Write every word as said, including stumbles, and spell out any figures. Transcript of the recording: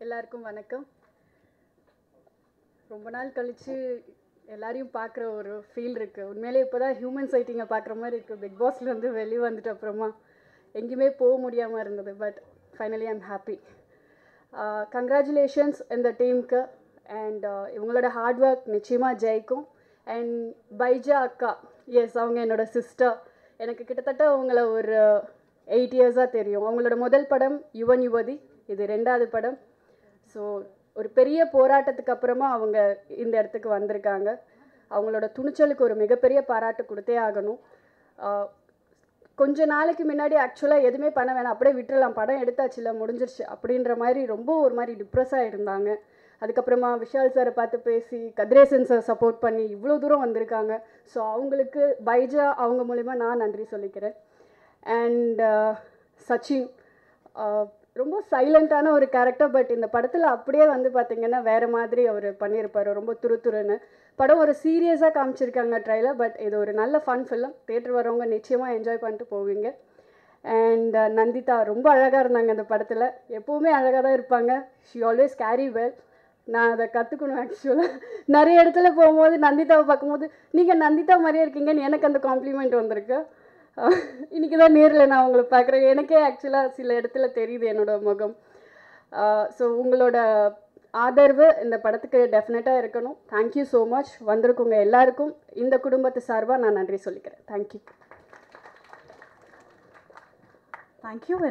எல்லாருக்கும் வணக்கம். ரொம்ப நாள் கழிச்சு எல்லாரையும் பார்க்குற ஒரு ஃபீல் இருக்குது. உண்மையிலே இப்போ தான் ஹியூமன் சைட்டிங்கை பார்க்குற மாதிரி இருக்குது. பிக் பாஸ்லேருந்து வெளியே வந்துட்டு அப்புறமா எங்கேயுமே போக முடியாமல் இருந்தது. But finally I'm happy. Congratulations இந்த டீமுக்கு. அண்ட் இவங்களோட ஹார்ட் ஒர்க் நிச்சயமாக ஜெயிக்கும். அண்ட் பைஜா அக்கா, எஸ், அவங்க என்னோட சிஸ்டர். எனக்கு கிட்டத்தட்ட அவங்கள ஒரு எயிட் இயர்ஸாக தெரியும். அவங்களோட முதல் படம் யுவன் யுவதி, இது ரெண்டாவது படம். ஸோ ஒரு பெரிய போராட்டத்துக்கு அப்புறமா அவங்க இந்த இடத்துக்கு வந்திருக்காங்க. அவங்களோட துணிச்சலுக்கு ஒரு மிகப்பெரிய பாராட்டு கொடுத்தே ஆகணும். கொஞ்ச நாளைக்கு முன்னாடி ஆக்சுவலாக எதுவுமே பண்ண வேணாம், அப்படியே விட்டுடலாம், படம் எடுத்தாச்சுல முடிஞ்சிருச்சு அப்படின்ற மாதிரி ரொம்ப ஒரு மாதிரி டிப்ரெஸ்ஸாக இருந்தாங்க. அதுக்கப்புறமா விஷால் சாரை பார்த்து பேசி கதிரேசன் சார் சப்போர்ட் பண்ணி இவ்வளோ தூரம் வந்திருக்காங்க. ஸோ அவங்களுக்கு பைஜா அவங்க மூலிமா நான் நன்றி சொல்லிக்கிறேன். அண்ட் சச்சின் ரொம்ப சைலண்ட்டான ஒரு கேரக்டர். பட் இந்த படத்தில் அப்படியே வந்து பார்த்திங்கன்னா வேறு மாதிரி அவர் பண்ணியிருப்பார். ரொம்ப துரு துருன்னு படம் ஒரு சீரியஸாக காமிச்சிருக்காங்க ட்ரைலர். பட் இது ஒரு நல்ல ஃபன் ஃபில்ம். தேட்டர் வரவங்க நிச்சயமாக என்ஜாய் பண்ணிட்டு போவீங்க. அண்ட் நந்திதா ரொம்ப அழகாக இருந்தாங்க இந்த படத்தில். எப்போவுமே அழகாக தான் இருப்பாங்க. She always carry well. நான் அதை கற்றுக்கணும் ஆக்சுவலாக. நிறைய இடத்துல போகும்போது நந்திதாவை பார்க்கும்போது நீங்கள் நந்திதா மாதிரியே இருக்கீங்கன்னு எனக்கு அந்த காம்ப்ளிமெண்ட் வந்திருக்கு. இன்றைக்கி தான் நேரில் நான் உங்களை பார்க்குறேன். எனக்கே ஆக்சுவலாக சில இடத்துல தெரியுது என்னோடய முகம். ஸோ உங்களோட ஆதரவு இந்த படத்துக்கு டெஃபினட்டாக இருக்கணும். Thank you so much. வந்திருக்குங்க எல்லாருக்கும் இந்த குடும்பத்து சார்பாக நான் நன்றி சொல்லிக்கிறேன். தேங்க்யூ. தேங்க்யூ.